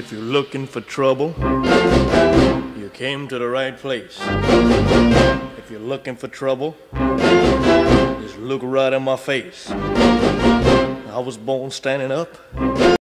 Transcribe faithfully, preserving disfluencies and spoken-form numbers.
If you're looking for trouble, you came to the right place. If you're looking for trouble, just look right in my face. I was born standing up.